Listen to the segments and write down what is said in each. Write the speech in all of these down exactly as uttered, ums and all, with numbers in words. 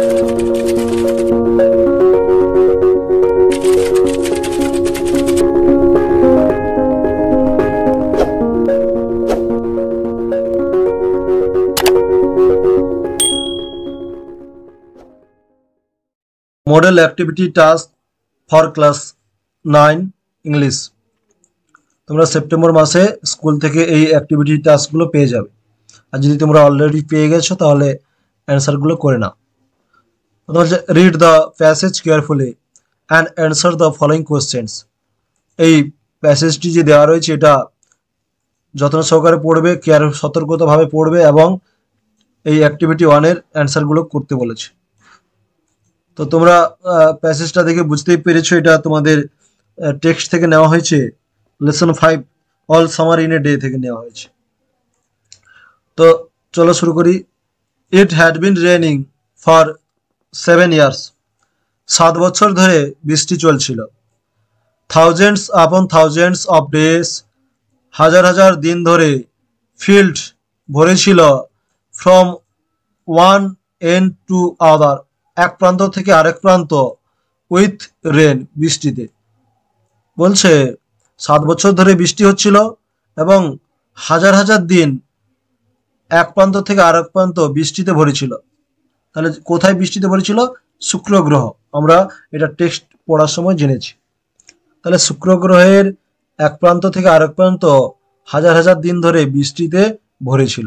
Model activity task for class nine English. তোমরা September মাসে school থেকে এই অ্যাক্টিভিটি টাস্কগুলো পেয়ে যাবে, আর যদি তোমরা অলরেডি পেয়ে গেছো তাহলে অ্যান্সারগুলো করে নাও। প্রথম হচ্ছে read the passage carefully and answer the following questions. এই প্যাসেজটি যে দেওয়া রয়েছে এটা যত্ন সহকারে পড়বে, কেয়ার সতর্কতাভাবে পড়বে এবং এই অ্যাক্টিভিটি ওয়ানের অ্যান্সারগুলো করতে বলেছে। তো তোমরা প্যাসেজটা দেখে বুঝতেই পেরেছো এটা তোমাদের টেক্সট থেকে নেওয়া হয়েছে, lesson five all summer in a day থেকে নেওয়া হয়েছে। তো চলো শুরু করি। It had been raining for seven years. সাত বছর ধরে বৃষ্টি চলছিল। থাউজেন্ডস আপন থাউজেন্ডস অফ ডেজ। হাজার হাজার দিন ধরে। ফিল্ড ভরেছিল। From one end to other, এক প্রান্ত থেকে আরেক প্রান্ত। উইথ রেন, বৃষ্টিতে। বলছে সাত বছর ধরে বৃষ্টি হচ্ছিল এবং হাজার হাজার দিন এক প্রান্ত থেকে আরেক প্রান্ত বৃষ্টিতে ভরেছিল। তাহলে কোথায় বৃষ্টিতে ভরেছিল? শুক্র গ্রহ। আমরা এটা টেক্সট পড়ার সময় জেনেছি। তাহলে শুক্র গ্রহের এক প্রান্ত থেকে আরেক প্রান্ত হাজার হাজার দিন ধরে বৃষ্টিতে ভরেছিল।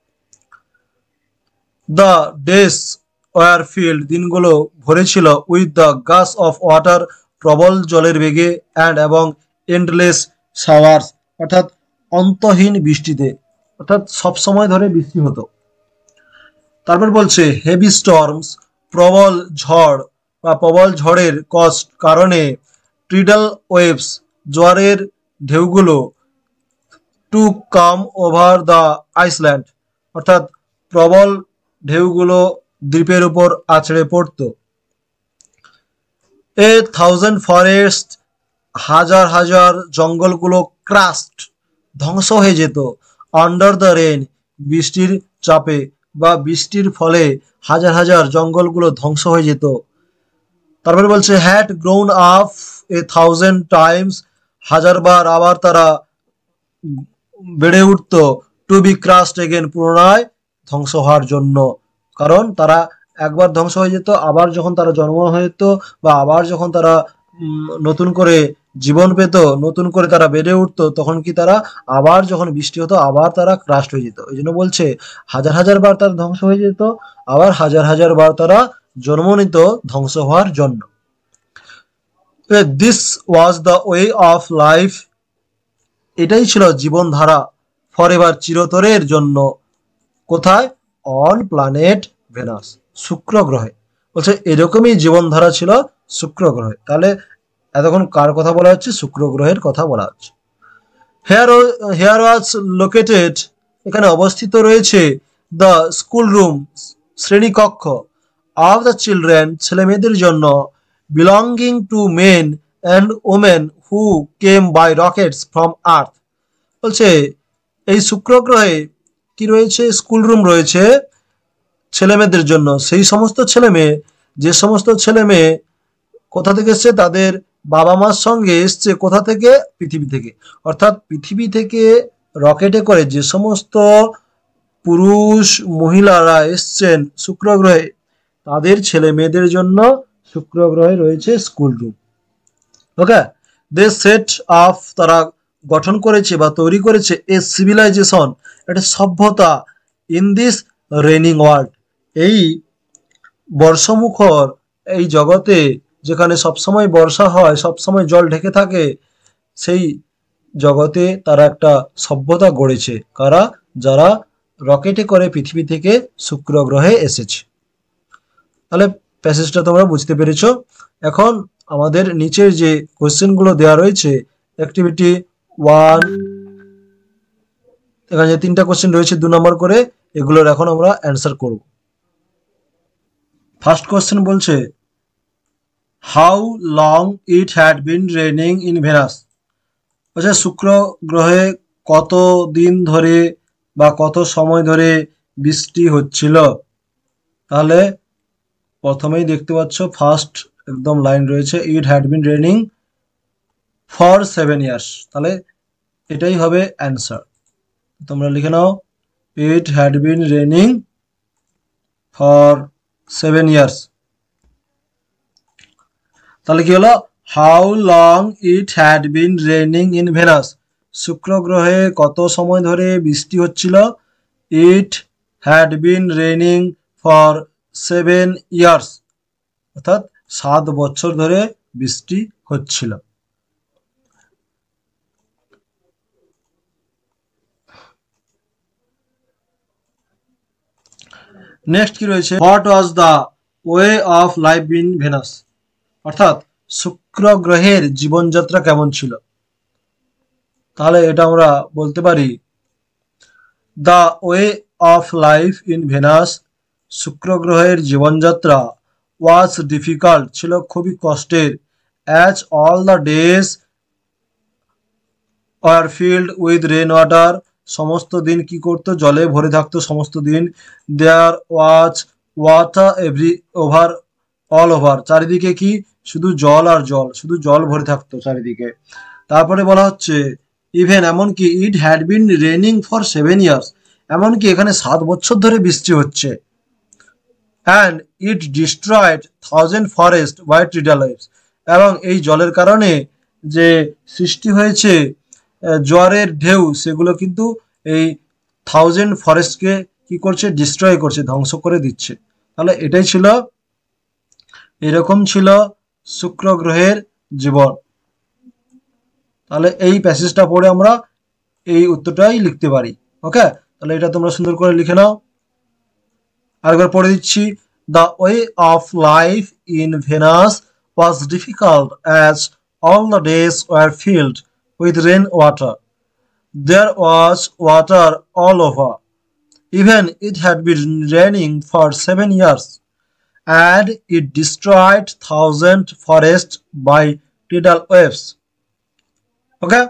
দ্য ডেস ওয়ার ফিল্ড, দিনগুলো ভরেছিল। With the gush of water, প্রবল জলের বেগে। অ্যান্ড এবং এন্ডলেস শাওয়ার্স, অর্থাৎ অন্তহীন বৃষ্টিতে, অর্থাৎ সব সময় ধরে বৃষ্টি হতো। তারপর বলছে হেভি স্টর্মস, প্রবল ঝড় বা প্রবল ঝড়ের কষ্ট কারণে। ট্রিডল ওয়েভস, জোয়ারের ঢেউগুলো। To come over the island, অর্থাৎ প্রবল ঢেউগুলো দ্বীপের উপর আছড়ে পড়ত। এ থাউজেন্ড ফরেস্ট, হাজার হাজার জঙ্গলগুলো। ক্রাস্ট, ধ্বংস হয়ে যেত। আন্ডার দ্য রেন, বৃষ্টির চাপে বা বৃষ্টির ফলে হাজার হাজার জঙ্গলগুলো ধ্বংস হয়ে যেত। তারপরে বলছে had grown up a thousand times, হাজার বার আবার তারা বেড়ে উঠত। টু বি ক্রাস্ট এগেন, পুনরায় ধ্বংস হওয়ার জন্য। কারণ তারা একবার ধ্বংস হয়ে যেত, আবার যখন তারা জন্ম হয়ে যেত বা আবার যখন তারা নতুন করে জীবন পেত, নতুন করে তারা বেড়ে উঠতো, তখন কি তারা আবার যখন বৃষ্টি হতো আবার তারা ক্রাস্ট হয়ে যেত। এই জন্য বলছে হাজার হাজার বার তারা ধ্বংস হয়ে যেত, আবার হাজার হাজার বার তারা জন্ম নিত ধ্বংস হওয়ার জন্য। This was the way of life, এটাই ছিল জীবনধারা। ফরএভার, চিরতরের জন্য। কোথায়? অন প্ল্যানেট ভেনাস, শুক্র গ্রহে। বলছে এরকমই জীবনধারা ছিল শুক্র গ্রহে। তাহলে এতক্ষণ কার কথা বলা হচ্ছে? শুক্র গ্রহের কথা বলা হচ্ছে। হেয়ার হেয়ার ওয়াজ লোকেটেড, এখানে অবস্থিত রয়েছে। দ্য স্কুল রুম, শ্রেণীকক্ষ। অফ দ্য চিলড্রেন, ছেলে মেয়েদের জন্য। Belonging to men and women who came by rockets from Earth. বলছে এই শুক্র গ্রহে কি রয়েছে? স্কুল রুম রয়েছে ছেলে মেয়েদের জন্য। সেই সমস্ত ছেলে মেয়ে, যে সমস্ত ছেলে মেয়ে কোথা থেকে এসছে? তাদের বাবা মার সঙ্গে এসছে। কোথা থেকে? পৃথিবী থেকে। অর্থাৎ পৃথিবী থেকে রকেটে করে যে সমস্ত পুরুষ মহিলারা এসছেন শুক্র গ্রহে, তাদের ছেলে মেয়েদের জন্য শুক্র গ্রহে রয়েছে school room. Okay, they set up, তারা গঠন করেছে বা তৈরি করেছে। এ সিভিলাইজেশন, একটা সভ্যতা। ইন দিস রেনিং ওয়ার্ল্ড, এই বর্ষমুখর এই জগতে, যেখানে সবসময় বর্ষা হয়, সবসময় জল ঢেকে থাকে, সেই জগতে তারা একটা সভ্যতা গড়েছে। কারা? যারা রকেটে করে পৃথিবী থেকে শুক্র গ্রহে এসেছে। তাহলে প্যাসেজটা তোমরা বুঝতে পেরেছো। এখন আমাদের নিচের যে কোয়েশ্চেনগুলো দেওয়া রয়েছে, অ্যাক্টিভিটি ওয়ান, এখানে যে তিনটা কোয়েশ্চেন রয়েছে দু নম্বর করে, এগুলোর এখন আমরা অ্যান্সার করব। ফার্স্ট কোয়েশ্চেন বলছে how long it had been raining in Venus. বলছে শুক্র গ্রহে কত দিন ধরে বা কত সময় ধরে বৃষ্টি হচ্ছিল। তাহলে প্রথমেই দেখতে পাচ্ছ ফার্স্ট একদম লাইন রয়েছে, it had been raining for seven years, তাহলে এটাই হবে অ্যান্সার। তোমরা লিখে নাও, it had been raining for seven years. তাহলে কি হলো, how long it had been raining in Venus, শুক্র গ্রহে কত সময় ধরে বৃষ্টি হচ্ছিল, it had been raining for seven years, অর্থাৎ সাত বছর ধরে বৃষ্টি হচ্ছিল। নেক্সট কি রয়েছে, what was the way of life in Venus, অর্থাৎ শুক্র গ্রহের জীবনযাত্রা কেমন ছিল। তাহলে এটা আমরা বলতে পারি, the way of life in Venus, শুক্র গ্রহের জীবনযাত্রা, ওয়াজ ডিফিকাল্ট, ছিল খুবই কষ্টের, as all the days are filled with rain water, সমস্ত দিন কি করতো, জলে ভরে থাকতো সমস্ত দিন, there was water every over all over, চারিদিকে কি শুধু জল আর জল, শুধু জল ভরে থাকতো চারিদিকে। তারপরে বলা হচ্ছে, ইভেন এমনকি, it had been raining for seven years, এমনকি এখানে সাত বছর ধরে বৃষ্টি হচ্ছে, and it destroyed thousand forest by tidal waves, এবং এই জলের কারণে যে সৃষ্টি হয়েছে জোয়ারের ঢেউ, সেগুলো কিন্তু এই থাউজেন্ড ফরেস্টকে কি করছে, ডিস্ট্রয় করছে, ধ্বংস করে দিচ্ছে। তাহলে এটাই ছিল, এরকম ছিল শুক্র গ্রহের জীবন। তাহলে এই প্যাসেজটা পড়ে আমরা এই উত্তরটাই লিখতে পারি। ওকে, তাহলে এটা তোমরা সুন্দর করে লিখে নাও। আরেকবার পড়ে দিচ্ছি, the way of life in Venus was difficult as all the days were filled with rain water, there was water all over, even it had been raining for seven years, and it destroyed thousand forests by tidal waves. Okay,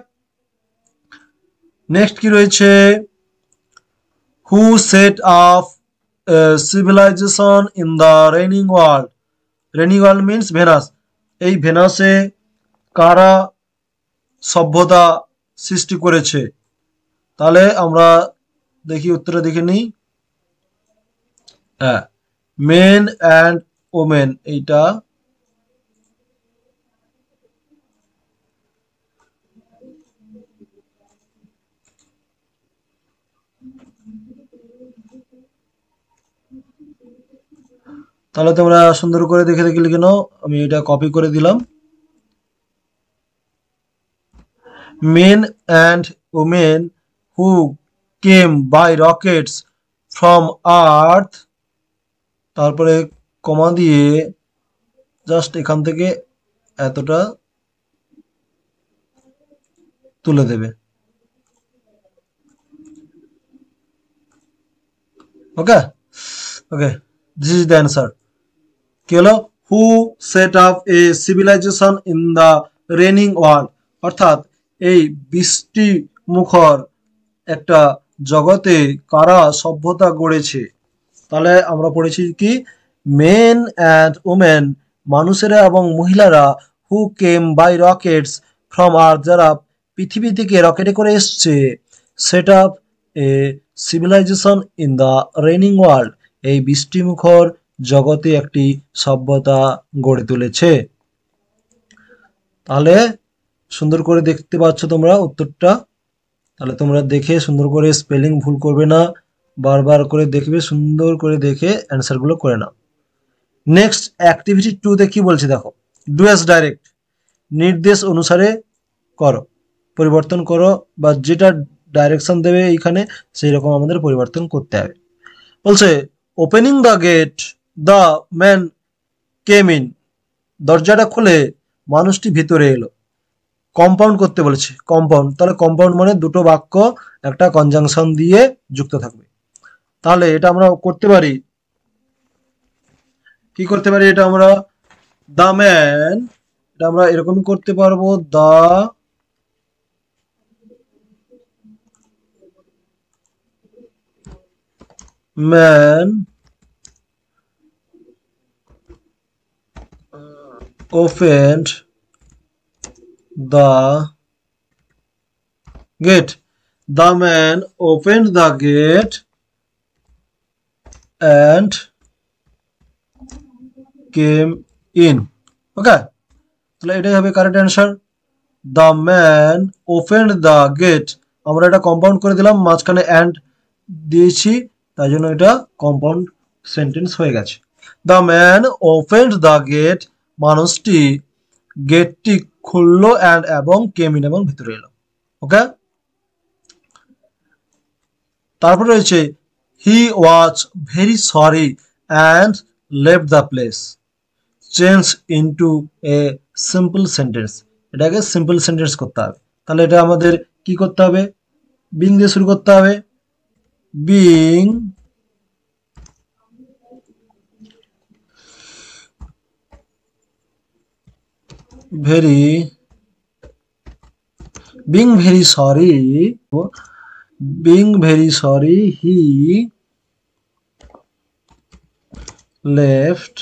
next কি রয়েছে, who set up a civilization in the reigning world, reigning world means Venus, এই ভেনাসে কারা সভ্যতা সৃষ্টি করেছে। তাহলে আমরা দেখি উত্তরটা দেখে নিই। হ্যাঁ, মেন অ্যান্ড ওমেন, এইটা তাহলে তোমরা সুন্দর করে দেখে দেখে লিখে নাও, আমি এটা কপি করে দিলাম। Men and women who came by rockets from Earth, তারপরে কমা দিয়ে জাস্ট এখান থেকে এতটা তুলে দেবে। Okay okay, this is the answer. কি হলো, who set up a civilization in the raining world, অর্থাৎ এই বৃষ্টি মুখর একটা জগতে কারা সভ্যতা গড়েছে। তাহলে আমরা পড়েছি কি, মেন অ্যান্ড ওমেন, মানুষেরা এবং মহিলারা, who came by rockets from Earth, যারা পৃথিবী থেকে রকেটে করে এসছে, set up a civilization in the raining world, এই বৃষ্টিমুখর জগতে একটি সভ্যতা গড়ে তুলেছে। তাহলে সুন্দর করে দেখতে পাচ্ছ তোমরা উত্তরটা। তাহলে তোমরা দেখে সুন্দর করে স্পেলিং ভুল করবে না, বারবার করে দেখবে, সুন্দর করে দেখে অ্যান্সারগুলো করে নাও। নেক্সট অ্যাক্টিভিটি টু তে কি বলছে দেখো, ডু অ্যাজ ডাইরেক্ট, নির্দেশ অনুসারে করো, পরিবর্তন করো, বা যেটা ডাইরেকশন দেবে এইখানে সেই রকম আমাদের পরিবর্তন করতে হবে। বলছে, opening the gate the man came in, দরজাটা খুলে মানুষটি ভিতরে এলো। কম্পাউন্ড করতে বলেছে, কম্পাউন্ড, তাহলে কম্পাউন্ড মানে দুটো বাক্য একটা কনজাংশন দিয়ে যুক্ত থাকবে। তাহলে এটা আমরা করতে পারি, কি করতে পারি, এটা আমরা দ্য ম্যান, এটা আমরা এরকমই করতে পারবো, the man opened the gate. The man opened the gate and came in. Okay, তাহলে এটাই হবে correct answer. The man opened the gate, আমরা এটা কম্পাউন্ড করে দিলাম, মাঝখানে অ্যান্ড দিয়েছি, তাই জন্য এটা কম্পাউন্ড সেন্টেন্স হয়ে গেছে। The man opened the gate, মানুষটি গেটটি খুললো অ্যান্ড এবং কেম ইন, এবং ভিতরে এলো। ওকে, তারপর রয়েছে he was very sorry and left the place. Change into a simple sentence, এটাকে সিম্পল সেন্টেন্স করতে হবে। তাহলে এটা আমাদের কি করতে হবে? বিং দিয়ে শুরু করতে হবে। Being very being very sorry being very sorry he left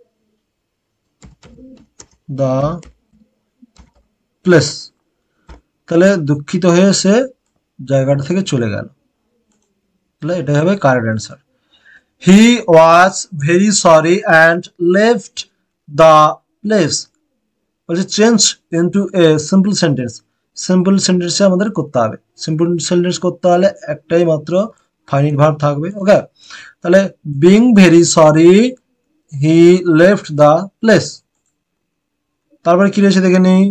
the place। তাহলে দুঃখিত হয়ে সে জায়গাটা থেকে চলে গেল। তাহলে এটা হবে correct answer. he was very sorry and left the place বলছে change into a simple sentence. Simple সেন্টেন্সে আমাদের করতে হবে। সিম্পল সেন্টেন্স করতে হলে একটাই মাত্র ফাইনাইট ভার্ব থাকবে। ওকে, তাহলে being very sorry he left the place. তারপরে কি রয়েছে দেখে নিই।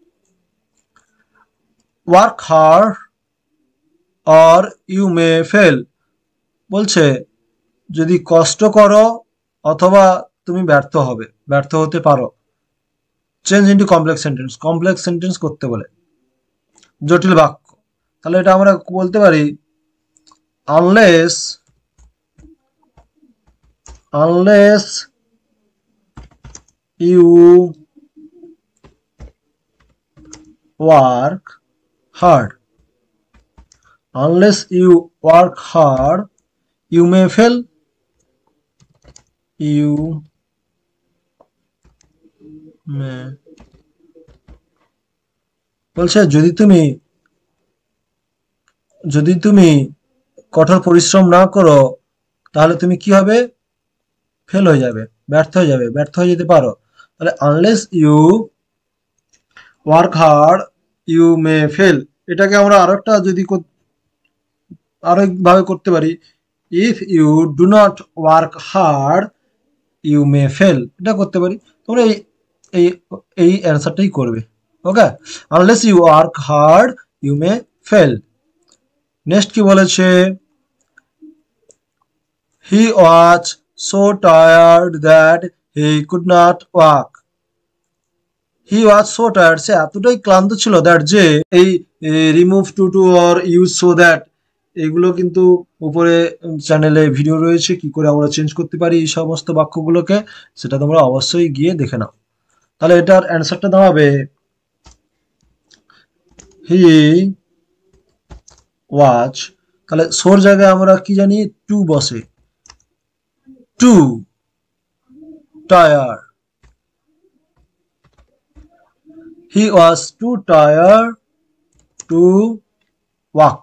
Work hard or you may fail, বলছে যদি কষ্ট করো অথবা তুমি ব্যর্থ হবে, ব্যর্থ হতে পারো। Change into complex sentence, complex sentence করতে বলে জটিল বাক্য। তাহলে এটা আমরা বলতে পারি unless unless you work hard unless you work hard you may fail you may বলছে যদি তুমি যদি তুমি কঠোর পরিশ্রম না করো তাহলে তুমি কি হবে? ফেল হয়ে যাবে, ব্যর্থ হয়ে যাবে, ব্যর্থ হয়ে যেতে পারো। তাহলে unless you work hard you may fail, এটাকে আমরা আরো একটা যদি আরো ভাবে করতে পারি, if you do not work hard you may fail, এটা করতে পারি। তোমরা এই এই এই অ্যান্সারটাই করবে। Okay, unless you work hard you may fail. Next কি বলেছে? He was so tired that he could not walk. He was so tired, সে এতটাই ক্লান্ত ছিল দ্যাট, যে এই remove two too or use so that, এগুলো কিন্তু উপরে চ্যানেলে ভিডিও রয়েছে কি করে আমরা চেঞ্জ করতে পারি এই সমস্ত বাক্যগুলোকে, সেটা তোমরা অবশ্যই গিয়ে দেখে নাও। তাহলে এটার অ্যান্সারটা দাঁড়াবে হি ওয়াজ, তাহলে সোর জায়গায় আমরা কি জানি? টু বসে, too tired, he was too tired to walk.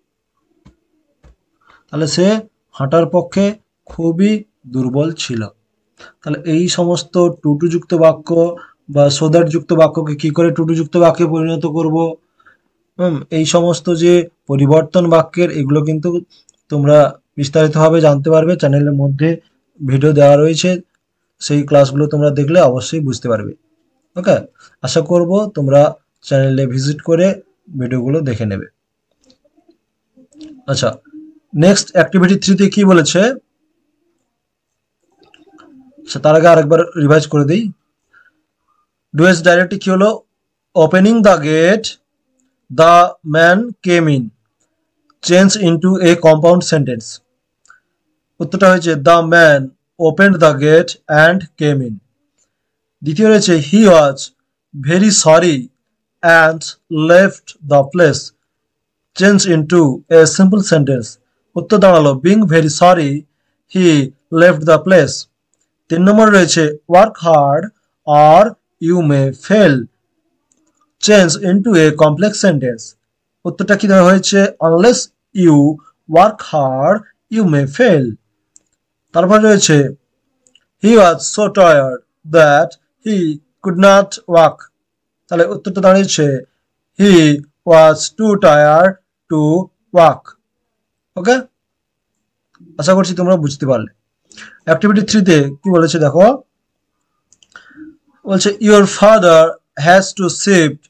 তাহলে সে হাঁটার পক্ষে খুবই দুর্বল ছিল। তাহলে এই সমস্ত টুটু যুক্ত বাক্য বা সোদার যুক্ত বাক্যকে কি করে টুটু যুক্ত বাক্যে পরিণত করব, হুম এই সমস্ত যে পরিবর্তন বাক্যের, এগুলো কিন্তু তোমরা বিস্তারিতভাবে জানতে পারবে। চ্যানেলের মধ্যে ভিডিও দেওয়া রয়েছে, সেই ক্লাসগুলো তোমরা দেখলে অবশ্যই বুঝতে পারবে। ওকে, আশা করব তোমরা চ্যানেলে ভিজিট করে ভিডিওগুলো দেখে নেবে। আচ্ছা, নেক্সট অ্যাক্টিভিটি থ্রিতে কি বলেছে তার আগে আরেকবার রিভাইজ করে দিই। ডুয়েস ডাইরেক্টলি কি হলো? Opening the gate the man came in, change into a compound sentence. উত্তরটা হয়েছে the man opened the gate and came in. দ্বিতীয় রয়েছে he was very sorry and left the place, change into a simple sentence. উত্তর দাঁড়ালো being very sorry he left the place. তিন নম্বর রয়েছে work hard or you may fail change into a complex sentence. উত্তরটা কি দেওয়া হয়েছে? unless you work hard you may fail. তারপর রয়েছে he was so tired that he could not walk. তাহলে উত্তরটা দাঁড়িয়েছে he was too tired to walk. ওকে, আশা করছি তোমরা বুঝতে পারলে। অ্যাক্টিভিটি থ্রি তে কি বলেছে দেখো, বলছে your father has to shift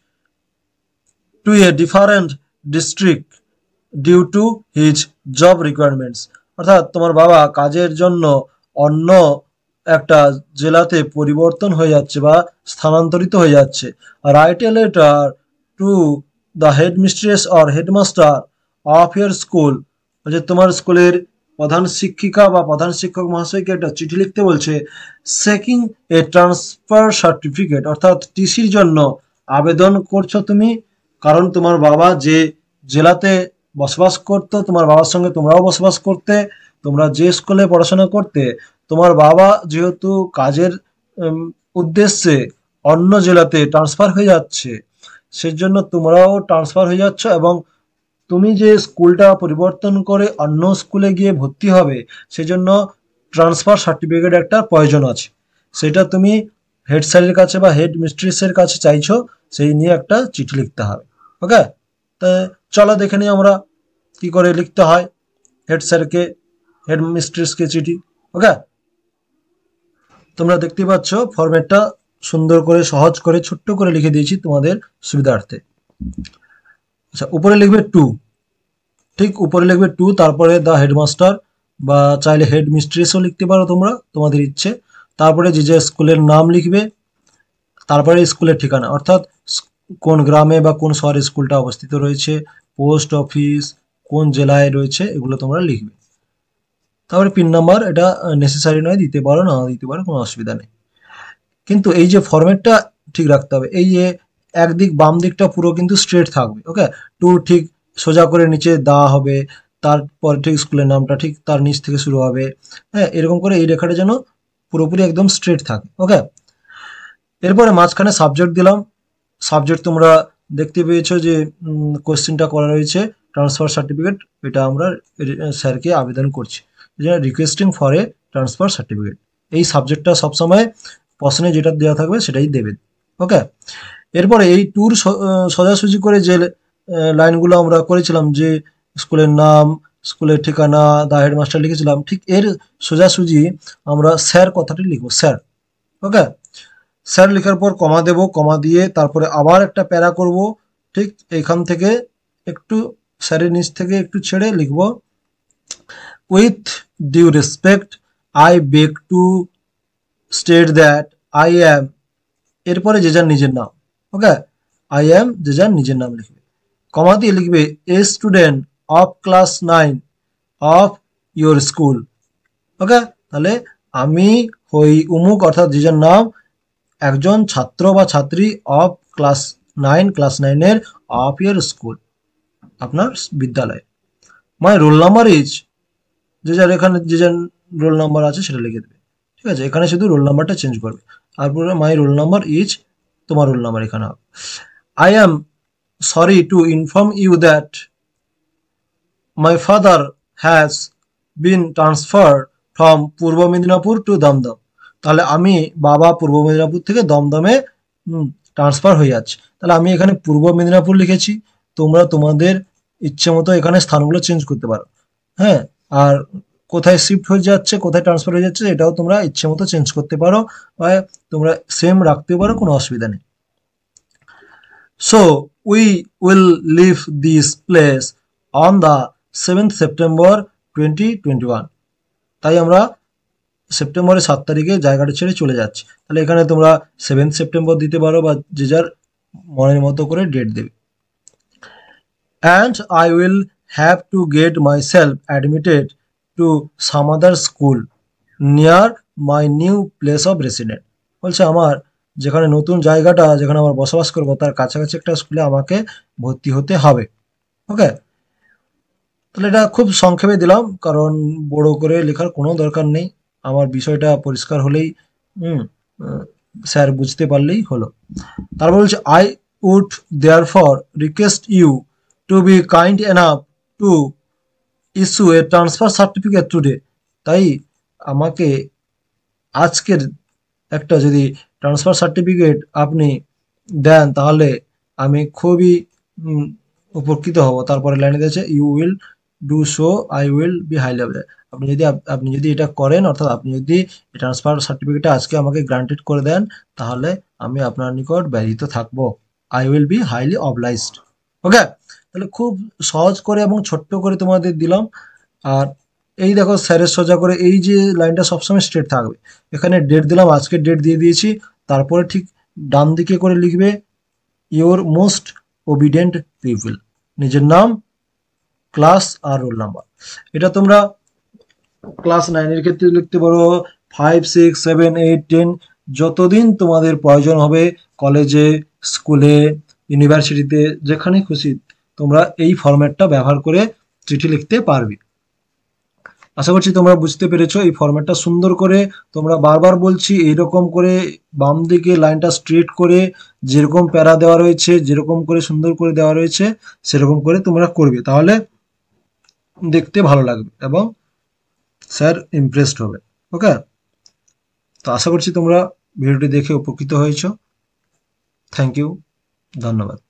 to a different district due to his job requirements. অর্থাৎ তোমার বাবা কাজের জন্য অন্য একটা জেলাতে পরিবর্তন হয়ে যাচ্ছে বা স্থানান্তরিত হয়ে যাচ্ছে। Write a letter to the headmistress or headmaster of your school, যে তোমার স্কুলের প্রধান শিক্ষিকা বা প্রধান শিক্ষক মহাশয়কে একটা চিঠি লিখতে বলছে। সেকিং এ ট্রান্সফার সার্টিফিকেট, অর্থাৎ টিসির জন্য আবেদন করছো তুমি, কারণ তোমার বাবা যে জেলাতে বসবাস করতো, তোমার বাবার সঙ্গে তোমরাও বসবাস করতে, তোমরা যে স্কুলে পড়াশোনা করতে, তোমার বাবা যেহেতু কাজের উদ্দেশ্যে অন্য জেলাতে ট্রান্সফার হয়ে যাচ্ছে, সেজন্য তোমরাও ট্রান্সফার হয়ে যাচ্ছ এবং তুমি যে স্কুলটা পরিবর্তন করে অন্য স্কুলে গিয়ে ভর্তি হবে, সেজন্য ট্রান্সফার সার্টিফিকেট একটা প্রয়োজন আছে। সেটা তুমি হেড স্যারের কাছে বা হেড মিস্ট্রেসের কাছে চাইছো, সেই নিয়ে একটা চিঠি লিখতে হবে। ওকে, তা চলো দেখে নিই আমরা কি করে লিখতে হয় হেড স্যারকে, হেড মিস্ট্রেসকে চিঠি। ওকে, তোমরা দেখতে পাচ্ছ ফরম্যাটটা সুন্দর করে সহজ করে ছোট্ট করে লিখে দিয়েছি তোমাদের সুবিধার্থে। আচ্ছা, উপরে লিখবে টু, ঠিক উপরে লিখবে টু, তারপরে দ্য হেডমাস্টার বা চাইলে হেড মিস্ট্রেসও লিখতে পারো তোমরা, তোমাদের ইচ্ছে। তারপরে যে যে স্কুলের নাম লিখবে, তারপরে স্কুলের ঠিকানা, অর্থাৎ কোন গ্রামে বা কোন শহরে স্কুলটা অবস্থিত রয়েছে, পোস্ট অফিস কোন জেলায় রয়েছে, এগুলো তোমরা লিখবে। তারপরে পিন নাম্বার, এটা নেসেসারি নয়, দিতে পারো না দিতে পারো, কোনো অসুবিধা নেই। কিন্তু এই যে ফরম্যাটটা ঠিক রাখতে হবে, এই যে একদিক বাম দিকটা পুরো কিন্তু স্ট্রেট থাকবে। ওকে, টু ঠিক সোজা করে নিচে দেওয়া হবে, তারপর ঠিক স্কুলের নামটা ঠিক তার নিচ থেকে শুরু হবে। হ্যাঁ, এরকম করে এই রেখাটা যেন পুরোপুরি একদম স্ট্রেট থাকে। ওকে, এরপরে মাঝখানে সাবজেক্ট দিলাম। সাবজেক্ট তোমরা দেখতে পেয়েছো যে কোশ্চেনটা করা রয়েছে ট্রান্সফার সার্টিফিকেট, এটা আমরা স্যারকে আবেদন করছি, যে requesting for a transfer certificate. এই সাবজেক্টটা সবসময় প্রশ্নে যেটা দেওয়া থাকবে সেটাই দেবে। ওকে, এরপরে এই ট্যুর সোজাসুজি করে যে লাইনগুলো আমরা করেছিলাম, যে স্কুলের নাম, স্কুলের ঠিকানা, দা হেডমাস্টার লিখেছিলাম, ঠিক এর সোজাসুজি আমরা স্যার কথাটি লিখবো, স্যার। ওকে, স্যার লেখার পর কমা দেব, কমা দিয়ে তারপরে আবার একটা প্যারা করব, ঠিক এইখান থেকে একটু স্যারের নিচ থেকে একটু ছেড়ে লিখব, with due respect I beg to state that I am, এরপরে যে যার নিজের নাম। ওকে, আই অ্যাম যে যার নিজের নাম লিখবে, কমা দিয়ে লিখবে a student of class nine of your school. Okay, তাহলে আমি হই উমুক, অর্থাৎ যে যার নাম, একজন ছাত্র বা ছাত্রী অফ ক্লাস নাইন, ক্লাস নাইনের অফ ইয়ার স্কুল, আপনার বিদ্যালয়। মাই রোল নাম্বার ইজ, যে যার এখানে যে যার রোল নাম্বার আছে সেটা লিখে দেবে। ঠিক আছে, এখানে শুধু রোল নাম্বারটা চেঞ্জ করবে, তারপরে মাই রোল নাম্বার ইজ, তোমার রোল নাম্বার এখানে হবে। I am sorry to inform you that my father has been transferred from Purba Medinipur two Dumdum. তাহলে আমি বাবা পূর্ব মেদিনীপুর থেকে দমদমে ট্রান্সফার হয়ে যাচ্ছে, তাহলে আমি এখানে পূর্ব মেদিনীপুর লিখেছি। তোমরা তোমাদের ইচ্ছে মতো এখানে স্থানগুলো চেঞ্জ করতে পারো। হ্যাঁ, আর কোথায় শিফট হয়ে যাচ্ছে, কোথায় ট্রান্সফার হয়ে যাচ্ছে, এটাও তোমরা ইচ্ছে মতো চেঞ্জ করতে পারো, বা তোমরা সেম রাখতে পারো, কোনো অসুবিধা নেই। So we will leave this place on the seventh September twenty twenty one. তাই আমরা সেপ্টেম্বরের সাত তারিখে জায়গাটা ছেড়ে চলে যাচ্ছি। তাহলে এখানে তোমরা সেভেন্থ সেপ্টেম্বর দিতে পারো, বা যে যার মনের মতো করে ডেট দেবে। And I will have to get myself admitted to some other school near my new place of resident. বলছে আমার যেখানে নতুন জায়গাটা, যেখানে আমার বসবাস করবো, তার কাছাকাছি একটা স্কুলে আমাকে ভর্তি হতে হবে। ওকে, তাহলে এটা খুব সংক্ষেপে দিলাম, কারণ বড় করে লেখার কোনো দরকার নেই। আমার বিষয়টা পরিষ্কার হলেই হুম স্যার বুঝতে পারলেই হলো। তারপর বলছে I would therefore request you to be kind enough to issue a transfer certificate today. তাই আমাকে আজকের একটা যদি ট্রান্সফার সার্টিফিকেট আপনি দেন তাহলে আমি খুবই উম, উপকৃত হব। তারপরে লাইনে দিয়েছে you will do so I will be high level. আপনি যদি আপ- আপনি যদি এটা করেন, অর্থাৎ আপনি যদি ট্রান্সফার সার্টিফিকেটটা আজকে আমাকে গ্রান্টেড করে দেন, তাহলে আমি আপনার নিকট ব্যয়িত থাকবো। I will be highly obliged. Okay, তাহলে খুব সহজ করে এবং ছোট্ট করে তোমাদের দিলাম। আর এই দেখো স্যারের সোজা করে এই যে লাইনটা সবসময় স্ট্রেট থাকবে, এখানে ডেট দিলাম, আজকের ডেট দিয়ে দিয়েছি। তারপরে ঠিক ডান দিকে করে লিখবে ইওর মোস্ট ওবিডেন্ট পিপল, নিজের নাম, ক্লাস আর রোল নাম্বার। এটা তোমরা ক্লাস নাইনের ক্ষেত্রে লিখতে পারো, five six seven eight ten, যতদিন তোমাদের প্রয়োজন হবে, কলেজে, স্কুলে, ইউনিভার্সিটিতে, যেখানে খুশি তোমরা এই ফরম্যাটটা ব্যবহার করে চিঠি লিখতে পারবে। আশা করছি তোমরা বুঝতে পেরেছো। এই ফরম্যাটটা সুন্দর করে তোমরা, বারবার বলছি, এইরকম করে বাম দিকে লাইনটা স্ট্রেট করে যেরকম প্যারা দেওয়া রয়েছে, যেরকম করে সুন্দর করে দেওয়া রয়েছে, সেরকম করে তোমরা করবে, তাহলে দেখতে ভালো লাগবে এবং স্যার ইমপ্রেসড হবে। ওকে, তো আশা করছি তোমরা ভিডিওটি দেখে উপকৃত হয়েছো। থ্যাংক ইউ, ধন্যবাদ।